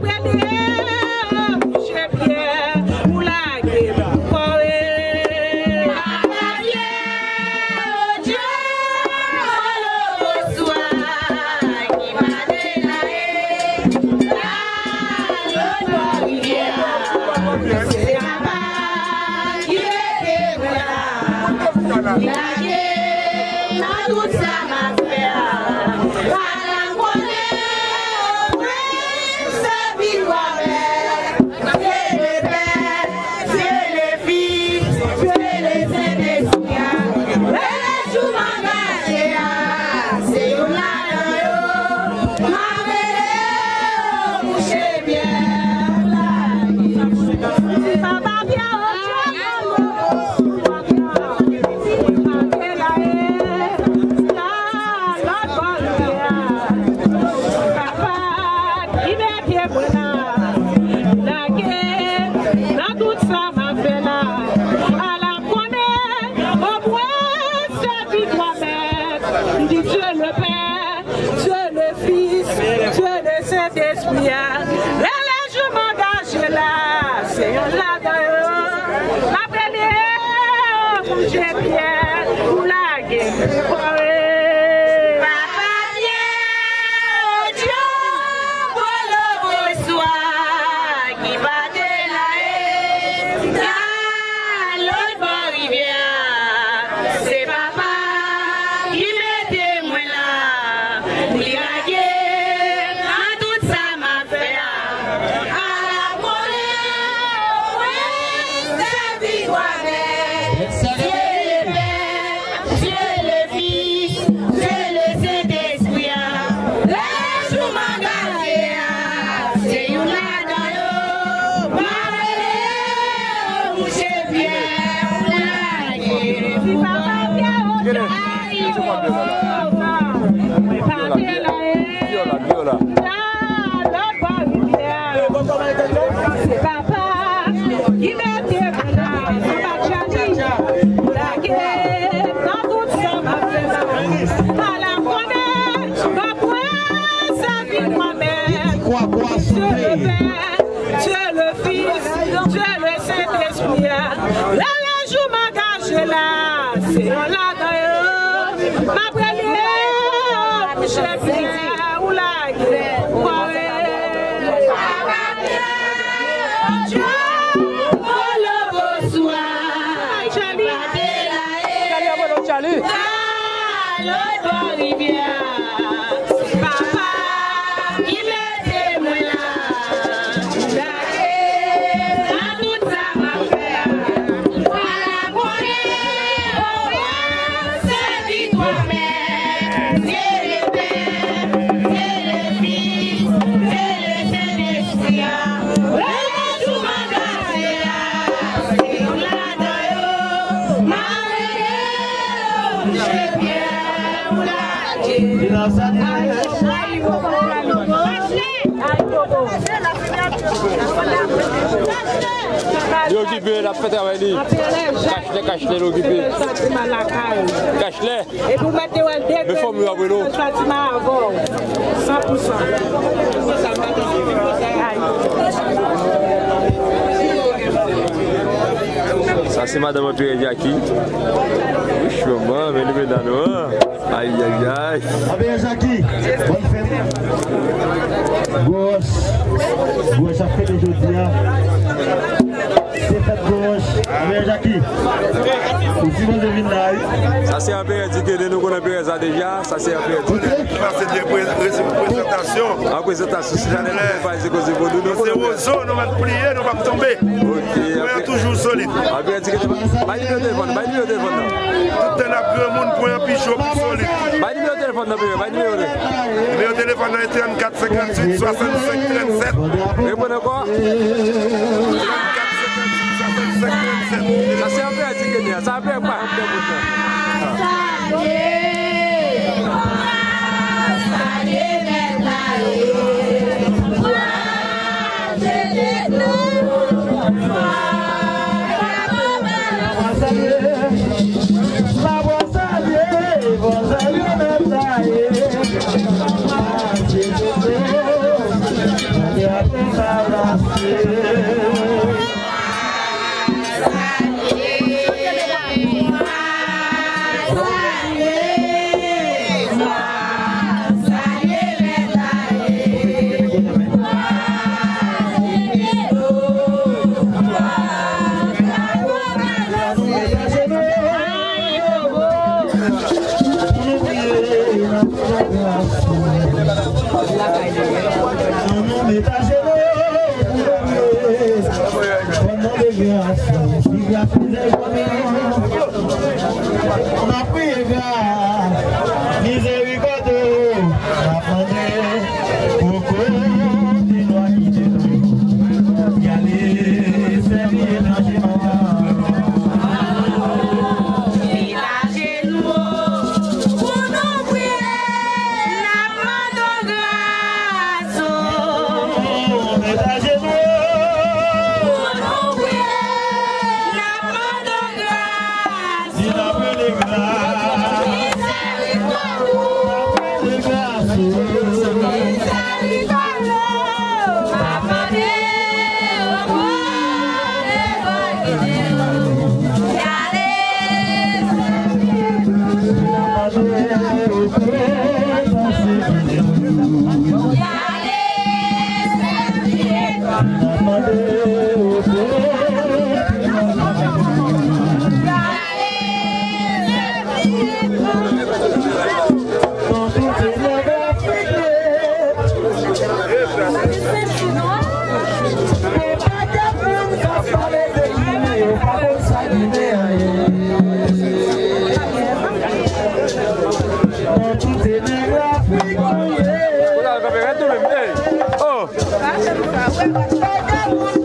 L'occupé, la fête à venir. Cache-les, l'occupé. Cache-les. Et pour mettre mais faut mieux avoir l'eau. 100%. Ça c'est Madame Pierre Jackie. Je suis mort, mais le médano. Aïe aïe aïe. Avec Jackie, bonne fête. Gauche, ça fait des jours. C'est fête gauche. Avec Jackie. Ça c'est un peu indiqué, nous connaissons ça déjà. Ça c'est un peu indiqué. C'est des présentations. En présentation, si j'en ai pas, c'est que c'est pour nous. C'est aux zones, on va prier, on va tomber. On est toujours solide. En peu indiqué, pas de téléphone, pas de téléphone. Tout un après monde pour un pichot plus solide. Pas de téléphone, pas de téléphone. Le téléphone est 34 58 65 37. Et pour quoi? 34 58 65 37. Ça c'est un peu indiqué, ça fait pas. Oh!